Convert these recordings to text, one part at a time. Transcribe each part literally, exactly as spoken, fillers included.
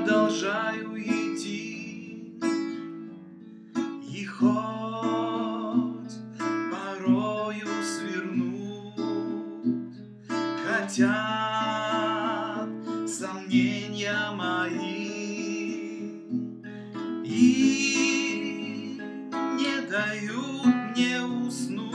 продолжаю идти, и хоть порою свернуть хотят сомнения мои и не дают мне уснуть.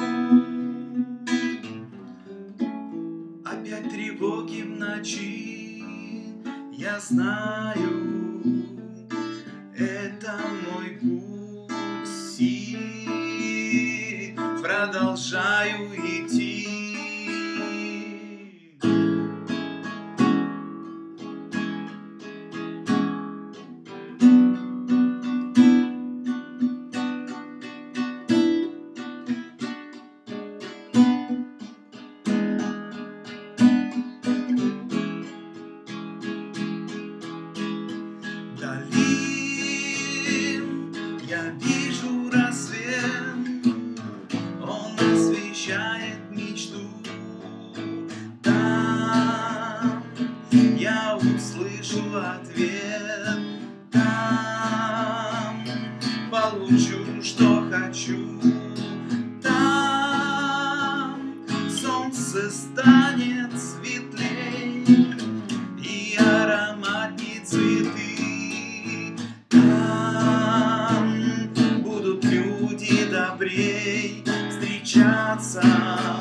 Опять тревоги в ночи, я знаю, это мой путь, и продолжаю идти. Вдали я вижу рассвет, он освещает мечту. Там я услышу ответ, там получу, что хочу. Там солнце станет светлей и ароматней цветы. Добрей встречаться.